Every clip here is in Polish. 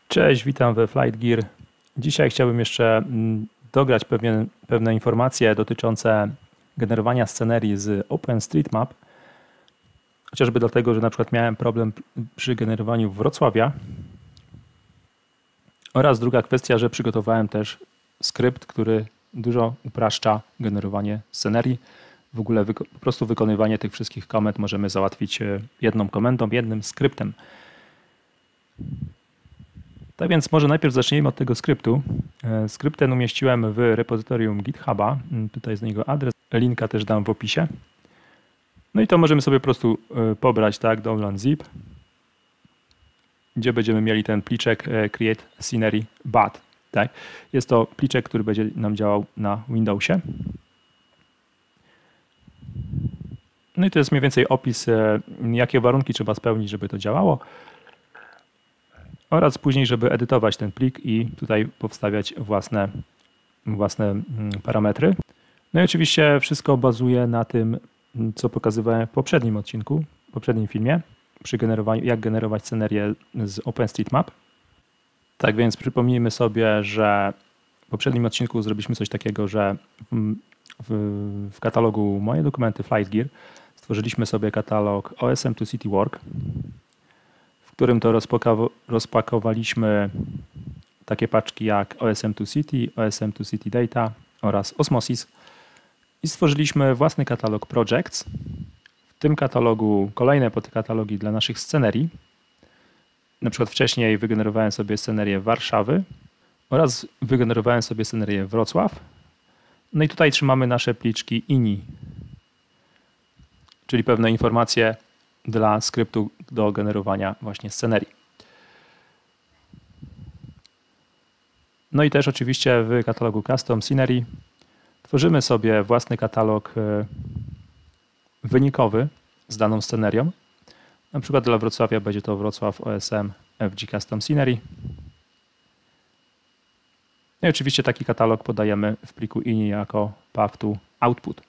Cześć, witam we Flight Gear. Dzisiaj chciałbym jeszcze dograć pewne informacje dotyczące generowania scenerii z OpenStreetMap. Chociażby dlatego, że na przykład miałem problem przy generowaniu Wrocławia. Oraz druga kwestia, że przygotowałem też skrypt, który dużo upraszcza generowanie scenerii. W ogóle po prostu wykonywanie tych wszystkich komend możemy załatwić jedną komendą, jednym skryptem. Tak więc może najpierw zacznijmy od tego skryptu. Skrypt ten umieściłem w repozytorium GitHuba. Tutaj jest niego adres. Linka też dam w opisie. No i to możemy sobie po prostu pobrać, tak, download zip, gdzie będziemy mieli ten pliczek create scenery bat. Tak. Jest to pliczek, który będzie nam działał na Windowsie. No i to jest mniej więcej opis, jakie warunki trzeba spełnić, żeby to działało. Oraz później, żeby edytować ten plik i tutaj powstawiać własne parametry. No i oczywiście wszystko bazuje na tym, co pokazywałem w poprzednim odcinku, w poprzednim filmie, przy generowaniu, jak generować scenerię z OpenStreetMap. Tak więc przypomnijmy sobie, że w poprzednim odcinku zrobiliśmy coś takiego, że w katalogu Moje dokumenty Flight Gear stworzyliśmy sobie katalog OSM2 City Work, w którym to rozpakowaliśmy takie paczki jak OSM2 City, OSM2 City Data oraz Osmosis i stworzyliśmy własny katalog Projects. W tym katalogu kolejne podkatalogi dla naszych scenerii. Na przykład wcześniej wygenerowałem sobie scenerię Warszawy oraz wygenerowałem sobie scenerię Wrocław. No i tutaj trzymamy nasze pliczki INI, czyli pewne informacje dla skryptu do generowania właśnie scenerii. No i też oczywiście w katalogu Custom Scenery tworzymy sobie własny katalog wynikowy z daną scenerią. Na przykład dla Wrocławia będzie to Wrocław OSM FG Custom Scenery. No i oczywiście taki katalog podajemy w pliku INI jako path to output.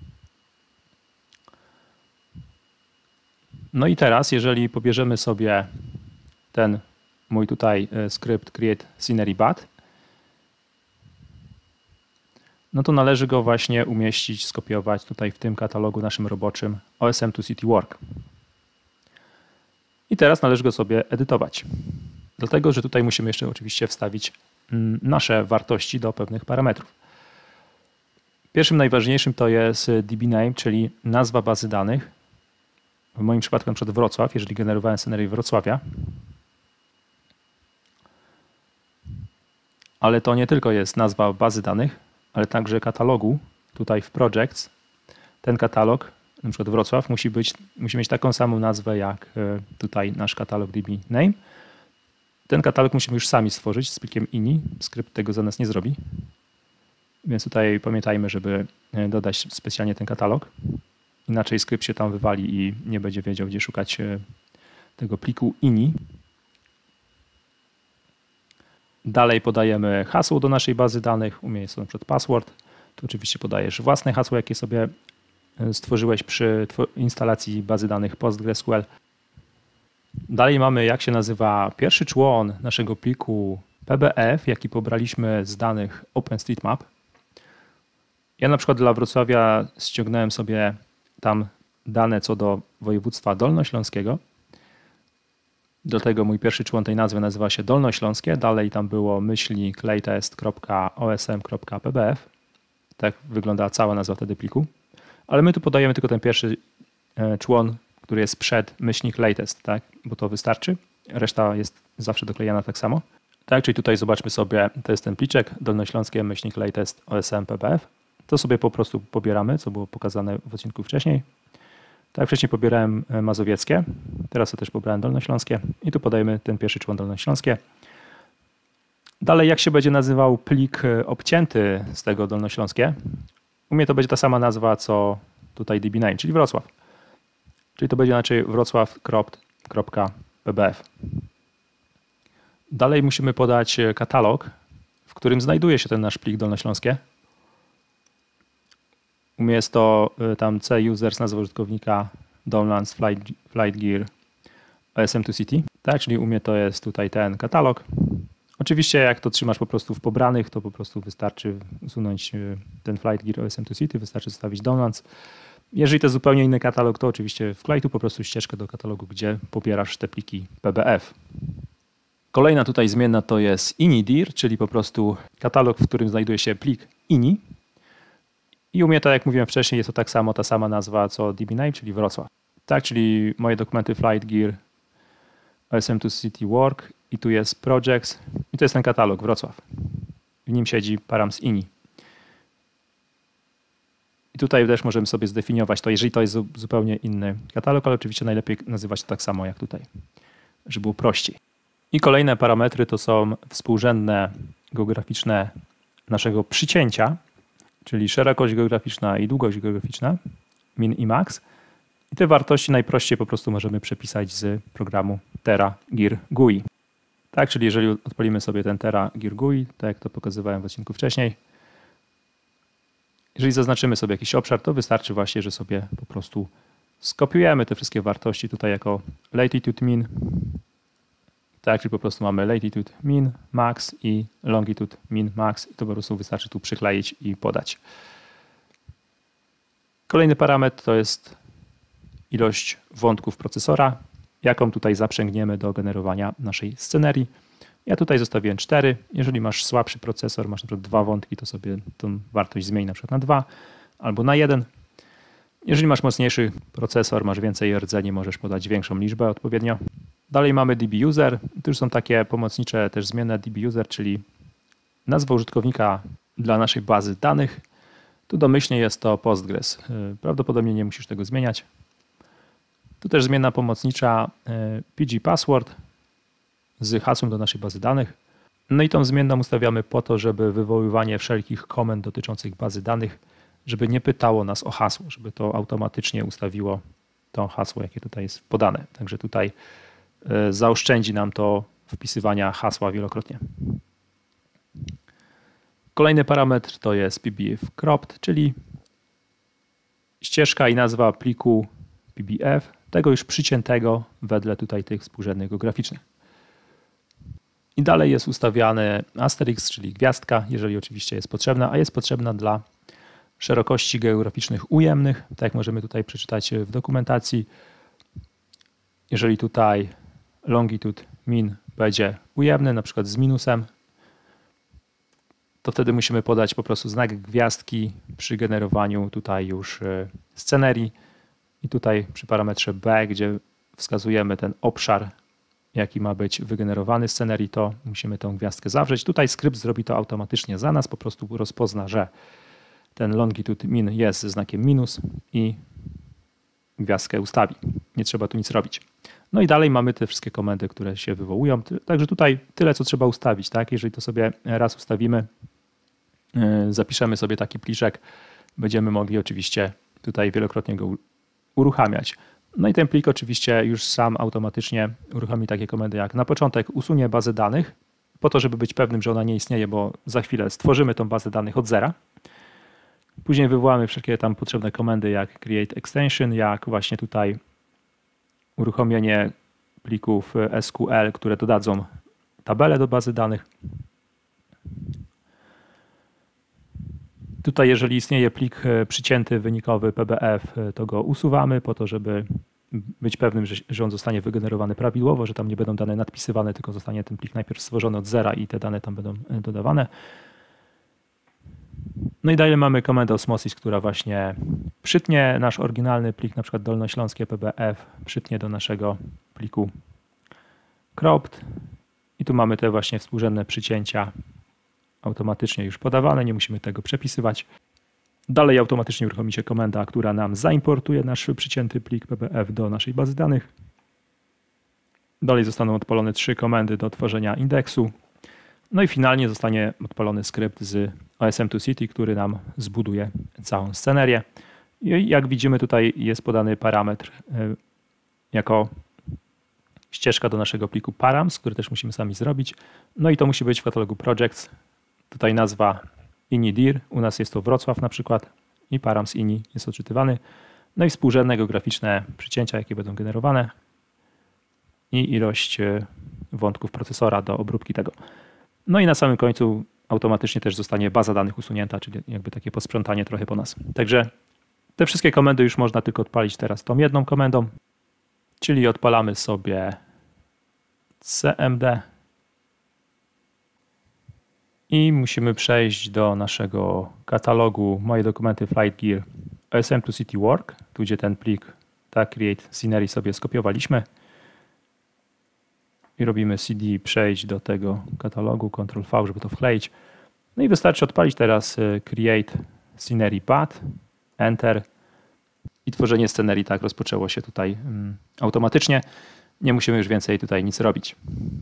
No i teraz, jeżeli pobierzemy sobie ten mój tutaj skrypt create scenery bat, no to należy go właśnie umieścić, skopiować tutaj w tym katalogu naszym roboczym OSM2 City Work. I teraz należy go sobie edytować. Dlatego, że tutaj musimy jeszcze oczywiście wstawić nasze wartości do pewnych parametrów. Pierwszym najważniejszym to jest dbName, czyli nazwa bazy danych. W moim przypadku na przykład Wrocław, jeżeli generowałem scenerię Wrocławia. Ale to nie tylko jest nazwa bazy danych, ale także katalogu. Tutaj w Projects ten katalog, na przykład Wrocław, musi mieć taką samą nazwę jak tutaj nasz katalog dbName. Ten katalog musimy już sami stworzyć z plikiem INI. Skrypt tego za nas nie zrobi. Więc tutaj pamiętajmy, żeby dodać specjalnie ten katalog. Inaczej skrypt się tam wywali i nie będzie wiedział, gdzie szukać tego pliku INI. Dalej podajemy hasło do naszej bazy danych. U mnie jest to na przykład password. Tu oczywiście podajesz własne hasło, jakie sobie stworzyłeś przy instalacji bazy danych PostgreSQL. Dalej mamy, jak się nazywa pierwszy człon naszego pliku PBF, jaki pobraliśmy z danych OpenStreetMap. Ja na przykład dla Wrocławia ściągnąłem sobie tam dane co do województwa dolnośląskiego. Do tego mój pierwszy człon tej nazwy nazywa się Dolnośląskie. Dalej tam było /latest.osm.pbf. Tak wygląda cała nazwa wtedy pliku. Ale my tu podajemy tylko ten pierwszy człon, który jest przed /latest, tak? Bo to wystarczy. Reszta jest zawsze doklejana tak samo. Tak, czyli tutaj zobaczmy sobie, to jest ten pliczek dolnośląskie /latest osm.pbf. To sobie po prostu pobieramy, co było pokazane w odcinku wcześniej. Tak, wcześniej pobierałem mazowieckie, teraz to też pobrałem dolnośląskie i tu podajemy ten pierwszy człon dolnośląskie. Dalej, jak się będzie nazywał plik obcięty z tego dolnośląskie? U mnie to będzie ta sama nazwa, co tutaj dbName, czyli Wrocław. Czyli to będzie inaczej wrocław.pbf. Dalej musimy podać katalog, w którym znajduje się ten nasz plik dolnośląskie. U mnie jest to tam C users, nazwa użytkownika, Downlands, Flight Gear, OSM2 City. Tak, czyli u mnie to jest tutaj ten katalog. Oczywiście jak to trzymasz po prostu w pobranych, to po prostu wystarczy usunąć ten Flight Gear OSM to City, wystarczy zostawić downloads. Jeżeli to jest zupełnie inny katalog, to oczywiście wklej tu po prostu ścieżkę do katalogu, gdzie pobierasz te pliki PBF. Kolejna tutaj zmienna to jest ini.dir, czyli po prostu katalog, w którym znajduje się plik ini. I u mnie, tak jak mówiłem wcześniej, jest to tak samo, ta sama nazwa co DB-Name, czyli Wrocław. Tak, czyli moje dokumenty Flight Gear OSM to City Work i tu jest Projects i to jest ten katalog Wrocław. W nim siedzi params ini. I tutaj też możemy sobie zdefiniować to, jeżeli to jest zupełnie inny katalog, ale oczywiście najlepiej nazywać to tak samo jak tutaj, żeby było prościej. I kolejne parametry to są współrzędne geograficzne naszego przycięcia, czyli szerokość geograficzna i długość geograficzna, min i max. I te wartości najprościej po prostu możemy przepisać z programu Tera Gear GUI. Tak, czyli jeżeli odpalimy sobie ten Tera Gear GUI, tak jak to pokazywałem w odcinku wcześniej, jeżeli zaznaczymy sobie jakiś obszar, to wystarczy właśnie, że sobie po prostu skopiujemy te wszystkie wartości tutaj jako latitude min. Tak, czyli po prostu mamy latitude min, max i longitude min, max i to po prostu wystarczy tu przykleić i podać. Kolejny parametr to jest ilość wątków procesora, jaką tutaj zaprzęgniemy do generowania naszej scenerii. Ja tutaj zostawiłem 4. Jeżeli masz słabszy procesor, masz na przykład 2 wątki, to sobie tą wartość zmieni na przykład na 2 albo na 1. Jeżeli masz mocniejszy procesor, masz więcej rdzeni, możesz podać większą liczbę odpowiednio. Dalej mamy dbuser. Tu już są takie pomocnicze też zmienne dbuser, czyli nazwa użytkownika dla naszej bazy danych. Tu domyślnie jest to Postgres. Prawdopodobnie nie musisz tego zmieniać. Tu też zmienna pomocnicza PG Password z hasłem do naszej bazy danych. No i tą zmienną ustawiamy po to, żeby wywoływanie wszelkich komend dotyczących bazy danych, żeby nie pytało nas o hasło, żeby to automatycznie ustawiło to hasło, jakie tutaj jest podane. Także tutaj zaoszczędzi nam to wpisywania hasła wielokrotnie. Kolejny parametr to jest PBF cropped, czyli ścieżka i nazwa pliku PBF, tego już przyciętego wedle tutaj tych współrzędnych geograficznych. I dalej jest ustawiany asterisk, czyli gwiazdka, jeżeli oczywiście jest potrzebna, a jest potrzebna dla szerokości geograficznych ujemnych, tak jak możemy tutaj przeczytać w dokumentacji. Jeżeli tutaj longitude min będzie ujemny, na przykład z minusem, to wtedy musimy podać po prostu znak gwiazdki przy generowaniu tutaj już scenerii i tutaj przy parametrze B, gdzie wskazujemy ten obszar, jaki ma być wygenerowany scenerii, to musimy tą gwiazdkę zawrzeć. Tutaj skrypt zrobi to automatycznie za nas, po prostu rozpozna, że ten longitude min jest ze znakiem minus i gwiazdkę ustawi. Nie trzeba tu nic robić. No i dalej mamy te wszystkie komendy, które się wywołują. Także tutaj tyle, co trzeba ustawić. Tak? Jeżeli to sobie raz ustawimy, zapiszemy sobie taki pliczek, będziemy mogli oczywiście tutaj wielokrotnie go uruchamiać. No i ten plik oczywiście już sam automatycznie uruchomi takie komendy jak na początek usunie bazę danych, po to, żeby być pewnym, że ona nie istnieje, bo za chwilę stworzymy tą bazę danych od zera. Później wywołamy wszelkie tam potrzebne komendy jak create extension, jak właśnie tutaj uruchomienie plików SQL, które dodadzą tabelę do bazy danych. Tutaj jeżeli istnieje plik przycięty wynikowy PBF, to go usuwamy po to, żeby być pewnym, że on zostanie wygenerowany prawidłowo, że tam nie będą dane nadpisywane, tylko zostanie ten plik najpierw stworzony od zera i te dane tam będą dodawane. No i dalej mamy komendę osmosis, która właśnie przytnie nasz oryginalny plik, na przykład dolnośląskie PBF, przytnie do naszego pliku cropped. I tu mamy te właśnie współrzędne przycięcia automatycznie już podawane, nie musimy tego przepisywać. Dalej automatycznie uruchomi się komenda, która nam zaimportuje nasz przycięty plik PBF do naszej bazy danych. Dalej zostaną odpalone 3 komendy do tworzenia indeksu. No i finalnie zostanie odpalony skrypt z OSM to City, który nam zbuduje całą scenerię. I jak widzimy, tutaj jest podany parametr jako ścieżka do naszego pliku params, który też musimy sami zrobić. No i to musi być w katalogu projects. Tutaj nazwa ini.dir, u nas jest to Wrocław na przykład i params ini jest odczytywany. No i współrzędne geograficzne przycięcia, jakie będą generowane. i ilość wątków procesora do obróbki tego. No i na samym końcu automatycznie też zostanie baza danych usunięta, czyli jakby takie posprzątanie trochę po nas. Także te wszystkie komendy już można tylko odpalić teraz tą jedną komendą, czyli odpalamy sobie cmd i musimy przejść do naszego katalogu Moje dokumenty Flight Gear OSM2CT Work, tu gdzie ten plik create scenery sobie skopiowaliśmy i robimy cd, przejść do tego katalogu, Ctrl-V, żeby to wkleić. No i wystarczy odpalić teraz create scenery path, enter i tworzenie scenerii tak rozpoczęło się tutaj automatycznie. Nie musimy już więcej tutaj nic robić.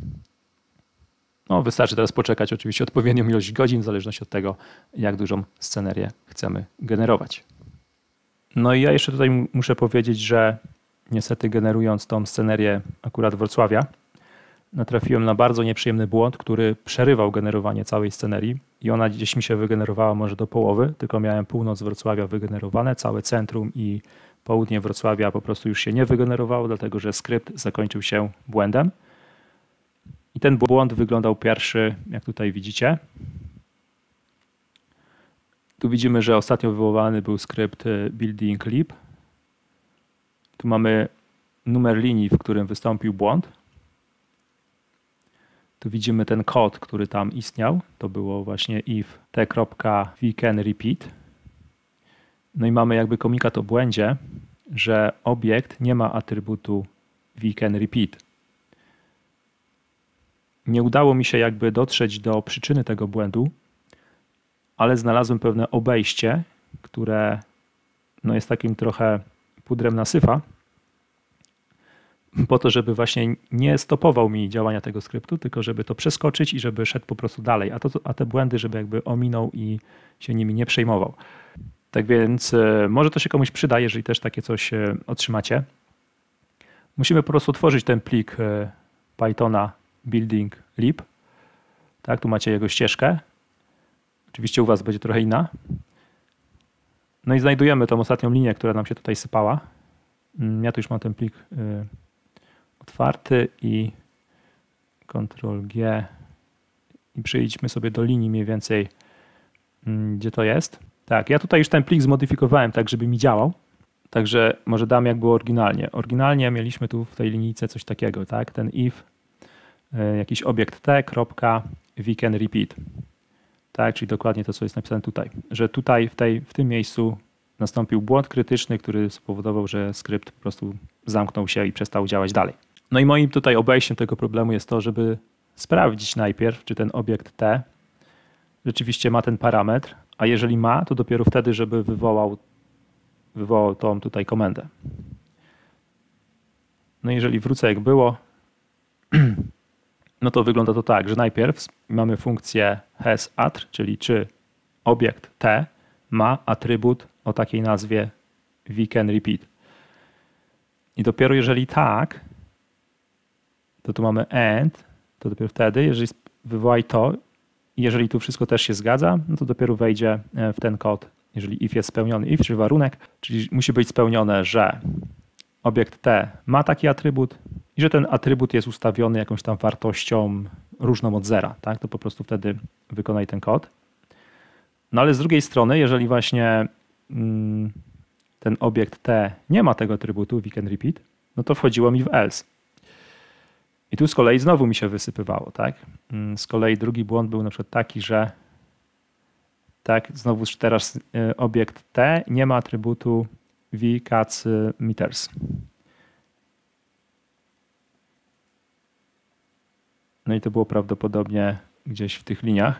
No, wystarczy teraz poczekać oczywiście odpowiednią ilość godzin, w zależności od tego, jak dużą scenerię chcemy generować. No i ja jeszcze tutaj muszę powiedzieć, że niestety generując tą scenerię akurat Wrocławia, natrafiłem na bardzo nieprzyjemny błąd, który przerywał generowanie całej scenerii i ona gdzieś mi się wygenerowała może do połowy, tylko miałem północ Wrocławia wygenerowane, całe centrum i południe Wrocławia po prostu już się nie wygenerowało, dlatego że skrypt zakończył się błędem. I ten błąd wyglądał pierwszy, jak tutaj widzicie. Tu widzimy, że ostatnio wywołany był skrypt building lib. Tu mamy numer linii, w którym wystąpił błąd. Tu widzimy ten kod, który tam istniał. To było właśnie if t.vCanRepeat. No i mamy jakby komunikat o błędzie, że obiekt nie ma atrybutu vCanRepeat. Nie udało mi się jakby dotrzeć do przyczyny tego błędu, ale znalazłem pewne obejście, które no jest takim trochę pudrem na syfa, po to, żeby właśnie nie stopował mi działania tego skryptu, tylko żeby to przeskoczyć i żeby szedł po prostu dalej, a te błędy, żeby jakby ominął i się nimi nie przejmował. Tak więc może to się komuś przyda, jeżeli też takie coś otrzymacie. Musimy po prostu tworzyć ten plik Pythona building lib. Tak, tu macie jego ścieżkę. Oczywiście u was będzie trochę inna. No i znajdujemy tą ostatnią linię, która nam się tutaj sypała. Ja tu już mam ten plik otwarty i Ctrl-G i przejdźmy sobie do linii mniej więcej, gdzie to jest. Tak, ja tutaj już ten plik zmodyfikowałem tak, żeby mi działał. Także może dam jak było oryginalnie. Oryginalnie mieliśmy tu w tej linijce coś takiego, tak? Ten if jakiś obiekt t.vCanRepeat. Tak, czyli dokładnie to, co jest napisane tutaj. Że tutaj w tym miejscu nastąpił błąd krytyczny, który spowodował, że skrypt po prostu zamknął się i przestał działać dalej. No i moim tutaj obejściem tego problemu jest to, żeby sprawdzić najpierw, czy ten obiekt t rzeczywiście ma ten parametr, a jeżeli ma, to dopiero wtedy, żeby wywołał tą tutaj komendę. No jeżeli wrócę jak było, no to wygląda to tak, że najpierw mamy funkcję hasAttr, czyli czy obiekt t ma atrybut o takiej nazwie vCanRepeat. I dopiero jeżeli tak, to tu mamy AND, to dopiero wtedy, jeżeli wywołaj to, jeżeli tu wszystko też się zgadza, no to dopiero wejdzie w ten kod, jeżeli if jest spełniony, if, czy warunek, czyli musi być spełnione, że obiekt t ma taki atrybut i że ten atrybut jest ustawiony jakąś tam wartością różną od zera, tak? To po prostu wtedy wykonaj ten kod. No ale z drugiej strony, jeżeli właśnie ten obiekt t nie ma tego atrybutu vCanRepeat, no to wchodziło mi w else. I tu z kolei znowu mi się wysypywało, tak? Z kolei drugi błąd był na przykład taki, że tak, znowu teraz obiekt t nie ma atrybutu vCatsMeters. No i to było prawdopodobnie gdzieś w tych liniach.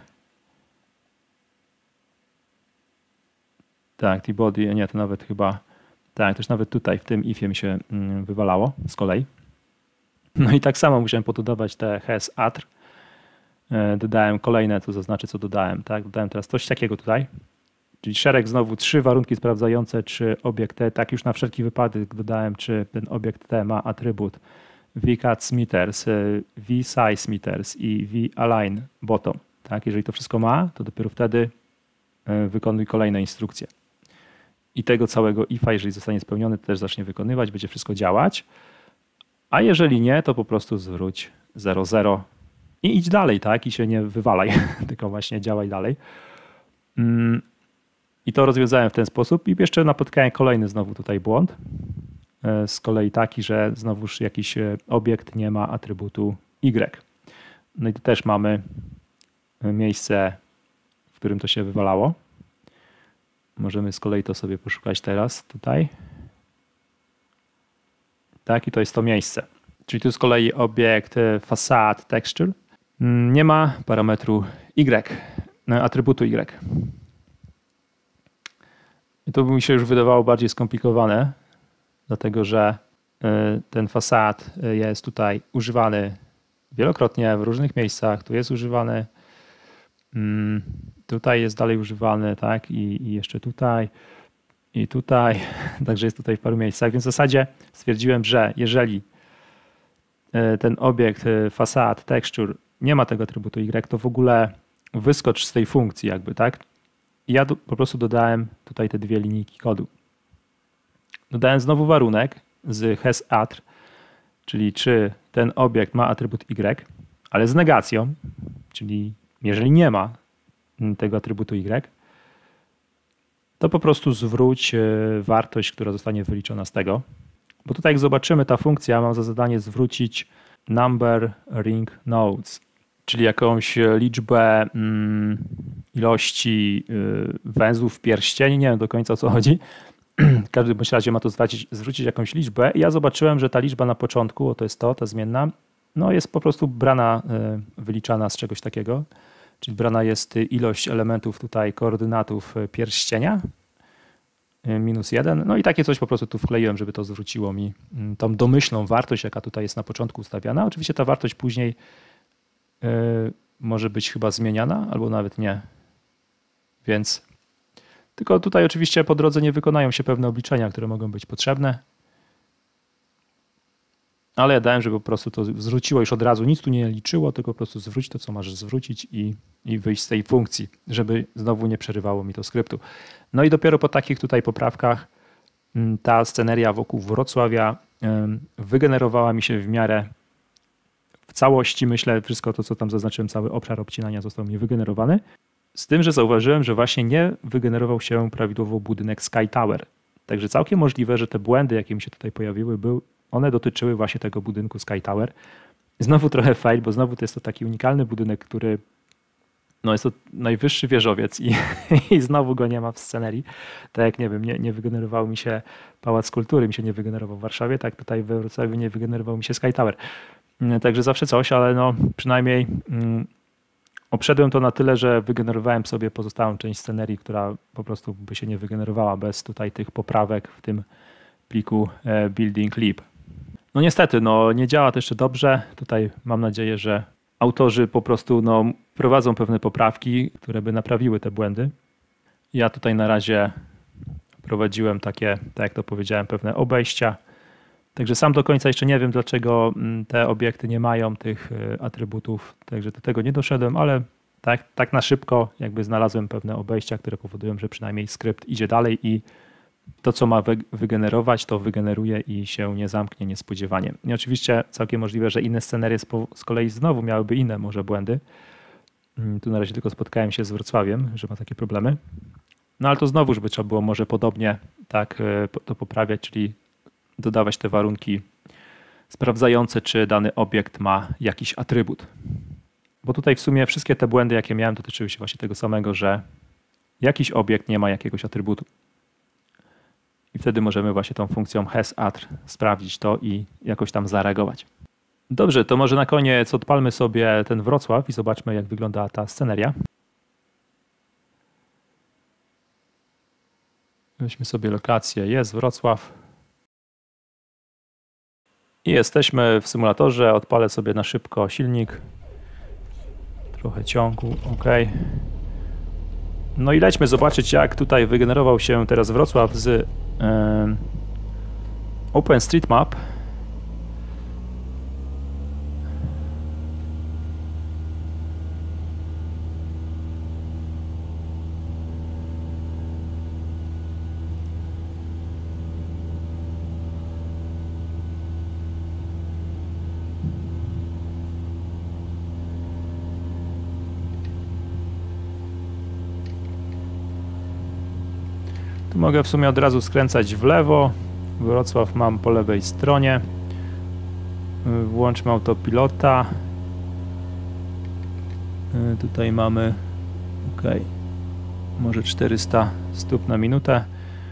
Tak, T-body, nie, to nawet chyba, tak, to już nawet tutaj w tym ifie mi się wywalało z kolei. No i tak samo musiałem pododawać te hasAttr. Dodałem kolejne, to zaznaczę co dodałem, tak, dodałem teraz coś takiego tutaj, czyli szereg znowu 3 warunki sprawdzające, czy obiekt t, tak już na wszelki wypadek dodałem, czy ten obiekt t ma atrybut vCatsMeters, vSizeMeters i vAlignBottom. Tak, jeżeli to wszystko ma, to dopiero wtedy wykonuj kolejne instrukcje. I tego całego ifa, jeżeli zostanie spełniony, to też zacznie wykonywać, będzie wszystko działać. A jeżeli nie, to po prostu zwróć 00 i idź dalej, tak? I się nie wywalaj, tylko właśnie działaj dalej. I to rozwiązałem w ten sposób i jeszcze napotkałem kolejny znowu tutaj błąd. Z kolei taki, że znowuż jakiś obiekt nie ma atrybutu Y. No i tu też mamy miejsce, w którym to się wywalało. Możemy z kolei to sobie poszukać teraz tutaj. Tak, i to jest to miejsce. Czyli tu z kolei obiekt facade texture nie ma parametru Y, atrybutu Y. I to by mi się już wydawało bardziej skomplikowane, dlatego że ten fasad jest tutaj używany wielokrotnie w różnych miejscach. Tu jest używany, tutaj jest dalej używany, tak? I jeszcze tutaj, i tutaj. Także jest tutaj w paru miejscach. Więc w zasadzie stwierdziłem, że jeżeli ten obiekt facade texture nie ma tego atrybutu Y, to w ogóle wyskocz z tej funkcji jakby, tak? I ja po prostu dodałem tutaj te dwie linijki kodu. Dodałem znowu warunek z hasAttr, czyli czy ten obiekt ma atrybut Y, ale z negacją, czyli jeżeli nie ma tego atrybutu Y, to po prostu zwróć wartość, która zostanie wyliczona z tego. Bo tutaj jak zobaczymy, ta funkcja ma za zadanie zwrócić number ring nodes, czyli jakąś liczbę ilości węzłów pierścieni. Nie wiem do końca o co chodzi. W każdym bądź razie ma to zwrócić jakąś liczbę. I ja zobaczyłem, że ta liczba na początku, to jest to, ta zmienna, no jest po prostu brana, wyliczana z czegoś takiego. Czyli brana jest ilość elementów tutaj koordynatów pierścienia, -1. No i takie coś po prostu tu wkleiłem, żeby to zwróciło mi tą domyślną wartość, jaka tutaj jest na początku ustawiana. Oczywiście ta wartość później może być chyba zmieniana, albo nawet nie. Więc tylko tutaj oczywiście po drodze nie wykonają się pewne obliczenia, które mogą być potrzebne. Ale ja dałem, żeby po prostu to zwróciło już od razu. Nic tu nie liczyło, tylko po prostu zwróć to, co masz zwrócić i wyjść z tej funkcji, żeby znowu nie przerywało mi to skryptu. No i dopiero po takich tutaj poprawkach ta sceneria wokół Wrocławia wygenerowała mi się w miarę w całości. Myślę, wszystko to, co tam zaznaczyłem, cały obszar obcinania został mi wygenerowany. Z tym, że zauważyłem, że właśnie nie wygenerował się prawidłowo budynek Sky Tower. Także całkiem możliwe, że te błędy, jakie mi się tutaj pojawiły, one dotyczyły właśnie tego budynku Sky Tower. Znowu trochę fail, bo znowu to jest to taki unikalny budynek, który no jest to najwyższy wieżowiec i znowu go nie ma w scenerii. Tak jak nie wiem, nie wygenerował mi się Pałac Kultury, mi się nie wygenerował w Warszawie, tak tutaj we Wrocławiu nie wygenerował mi się Sky Tower. Także zawsze coś, ale no przynajmniej obszedłem to na tyle, że wygenerowałem sobie pozostałą część scenerii, która po prostu by się nie wygenerowała bez tutaj tych poprawek w tym pliku building lib. No niestety, no nie działa to jeszcze dobrze. Tutaj mam nadzieję, że autorzy po prostu prowadzą pewne poprawki, które by naprawiły te błędy. Ja tutaj na razie prowadziłem takie, tak jak to powiedziałem, pewne obejścia. Także sam do końca jeszcze nie wiem, dlaczego te obiekty nie mają tych atrybutów, także do tego nie doszedłem, ale tak na szybko jakby znalazłem pewne obejścia, które powodują, że przynajmniej skrypt idzie dalej i to, co ma wygenerować, to wygeneruje i się nie zamknie niespodziewanie. I oczywiście całkiem możliwe, że inne scenerie z kolei znowu miałyby inne może błędy. Tu na razie tylko spotkałem się z Wrocławiem, że ma takie problemy. No ale to znowuż by trzeba było może podobnie tak to poprawiać, czyli dodawać te warunki sprawdzające, czy dany obiekt ma jakiś atrybut. Bo tutaj w sumie wszystkie te błędy, jakie miałem, dotyczyły się właśnie tego samego, że jakiś obiekt nie ma jakiegoś atrybutu. I wtedy możemy właśnie tą funkcją hasAttr sprawdzić to i jakoś tam zareagować. Dobrze, to może na koniec odpalmy sobie ten Wrocław i zobaczmy, jak wygląda ta sceneria. Weźmy sobie lokację, jest Wrocław. I jesteśmy w symulatorze, odpalę sobie na szybko silnik. Trochę ciągu, ok. No i lećmy zobaczyć, jak tutaj wygenerował się teraz Wrocław z OpenStreetMap. Tu mogę w sumie od razu skręcać w lewo. Wrocław mam po lewej stronie. Włączmy autopilota. Tutaj mamy ok, może 400 stóp na minutę.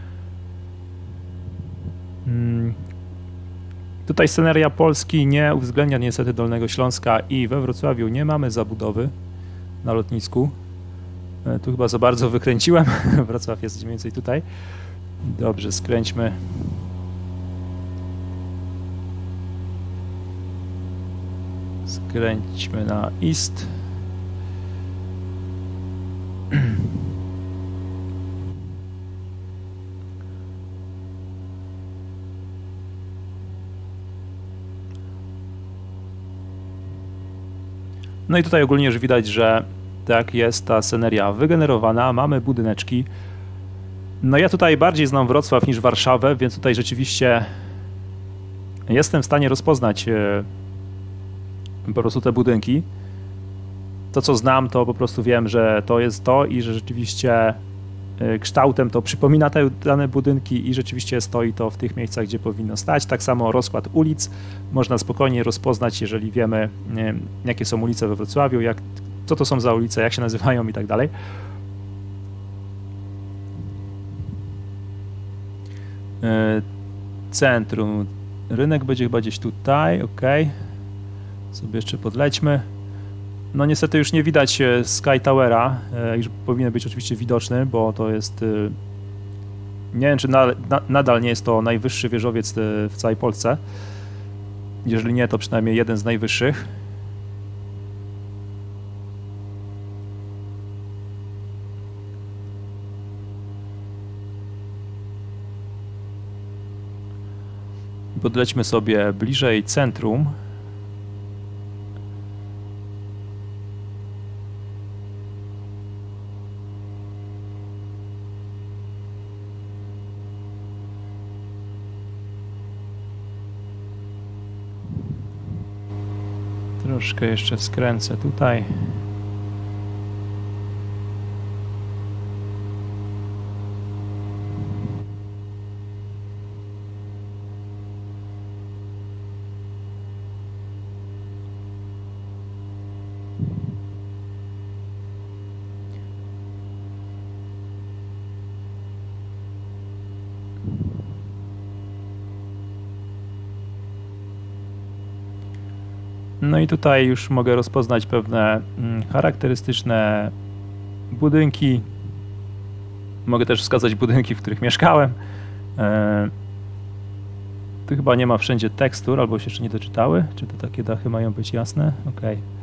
Tutaj sceneria Polski nie uwzględnia niestety Dolnego Śląska i we Wrocławiu nie mamy zabudowy na lotnisku. Tu chyba za bardzo wykręciłem. Wrocław jest mniej więcej tutaj. Dobrze, skręćmy. Skręćmy na East. No i tutaj ogólnie już widać, że tak jest ta sceneria wygenerowana, mamy budyneczki. No ja tutaj bardziej znam Wrocław niż Warszawę, więc tutaj rzeczywiście jestem w stanie rozpoznać po prostu te budynki. To co znam, to po prostu wiem, że to jest to i że rzeczywiście kształtem to przypomina te dane budynki i rzeczywiście stoi to w tych miejscach, gdzie powinno stać. Tak samo rozkład ulic można spokojnie rozpoznać, jeżeli wiemy, jakie są ulice we Wrocławiu, co to są za ulice, jak się nazywają i tak dalej. Centrum. Rynek będzie chyba gdzieś tutaj, ok. Sobie jeszcze podlećmy. No niestety już nie widać Sky Towera, już powinien być oczywiście widoczny, bo to jest, nie wiem czy nadal nie jest to najwyższy wieżowiec w całej Polsce. Jeżeli nie, to przynajmniej jeden z najwyższych. Podlećmy sobie bliżej centrum. Troszkę jeszcze skręcę tutaj. No i tutaj już mogę rozpoznać pewne charakterystyczne budynki. Mogę też wskazać budynki, w których mieszkałem. Tu chyba nie ma wszędzie tekstur, albo się jeszcze nie doczytały. Czy to takie dachy mają być jasne? Ok.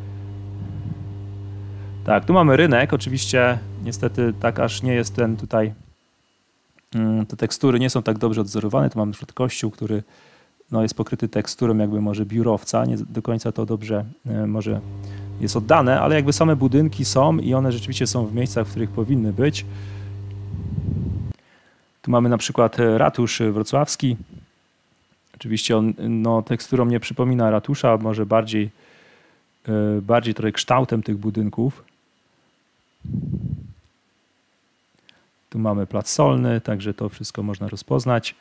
Tak, tu mamy rynek. Oczywiście niestety tak aż nie jest ten tutaj. Te tekstury nie są tak dobrze odzorowane. Tu mamy na przykład kościół, który no, jest pokryty teksturą jakby może biurowca, nie do końca to dobrze może jest oddane, ale jakby same budynki są i one rzeczywiście są w miejscach, w których powinny być. Tu mamy na przykład ratusz wrocławski. Oczywiście on no, teksturą nie przypomina ratusza, może bardziej trochę kształtem tych budynków. Tu mamy plac Solny, także to wszystko można rozpoznać.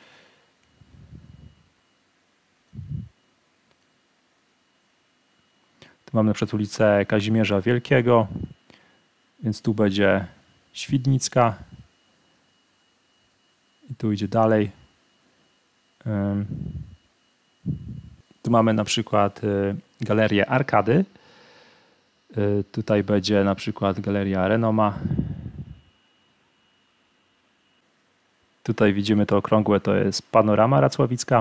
Tu mamy na przykład ulicę Kazimierza Wielkiego, więc tu będzie Świdnicka i tu idzie dalej. Tu mamy na przykład galerię Arkady. Tutaj będzie na przykład galeria Renoma. Tutaj widzimy to okrągłe, to jest panorama racławicka.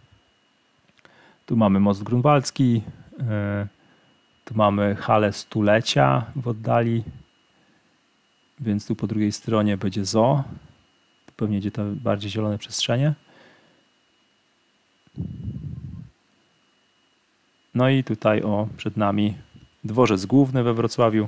Tu mamy most grunwaldzki. Tu mamy halę stulecia w oddali, więc tu po drugiej stronie będzie zoo. Tu pewnie będzie to bardziej zielone przestrzenie. No i tutaj przed nami dworzec główny we Wrocławiu.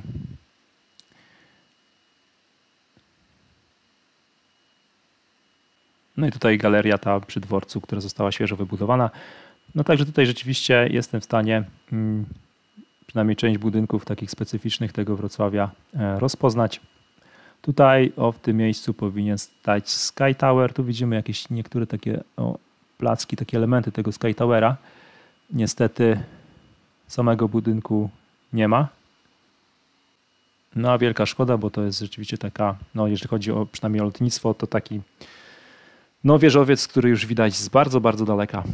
No i tutaj galeria ta przy dworcu, która została świeżo wybudowana. No także tutaj rzeczywiście jestem w stanie przynajmniej część budynków takich specyficznych tego Wrocławia rozpoznać. Tutaj w tym miejscu powinien stać Sky Tower. Tu widzimy jakieś niektóre takie placki, takie elementy tego Sky Towera. Niestety samego budynku nie ma. No a wielka szkoda, bo to jest rzeczywiście taka, no jeżeli chodzi przynajmniej o lotnictwo, to taki wieżowiec, który już widać z bardzo, bardzo daleka.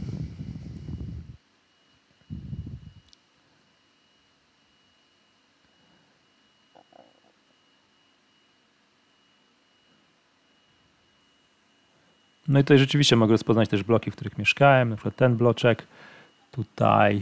No i tutaj rzeczywiście mogę rozpoznać też bloki, w których mieszkałem, na przykład ten bloczek, tutaj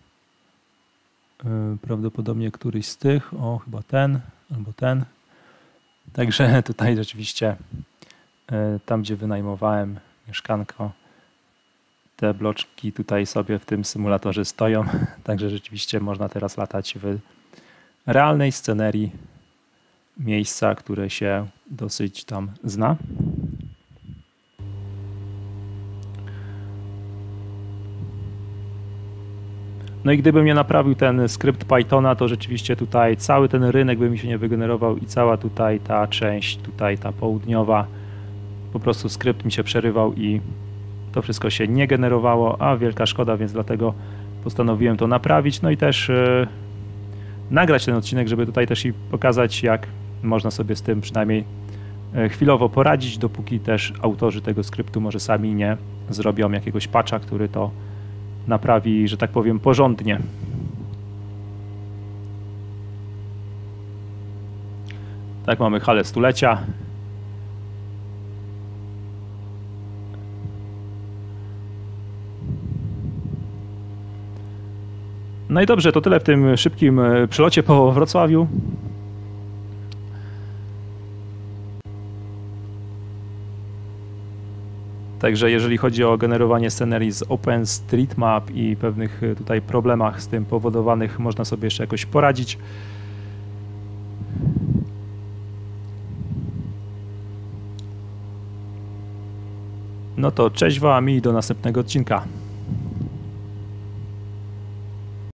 prawdopodobnie któryś z tych, chyba ten albo ten. Także tutaj rzeczywiście tam, gdzie wynajmowałem mieszkanko, te bloczki tutaj sobie w tym symulatorze stoją. Także rzeczywiście można teraz latać w realnej scenerii miejsca, które się dosyć tam zna. No i gdybym nie naprawił ten skrypt Pythona, to rzeczywiście tutaj cały ten rynek by mi się nie wygenerował i cała tutaj ta część, tutaj ta południowa, po prostu skrypt mi się przerywał i to wszystko się nie generowało, a wielka szkoda, więc dlatego postanowiłem to naprawić. No i też nagrać ten odcinek, żeby tutaj też i pokazać, jak można sobie z tym przynajmniej chwilowo poradzić, dopóki też autorzy tego skryptu może sami nie zrobią jakiegoś patcha, który to naprawi, że tak powiem, porządnie. Tak, mamy halę stulecia. No i dobrze, to tyle w tym szybkim przelocie po Wrocławiu. Także jeżeli chodzi o generowanie scenerii z OpenStreetMap i pewnych tutaj problemach z tym powodowanych, można sobie jeszcze jakoś poradzić. No to cześć wam i do następnego odcinka.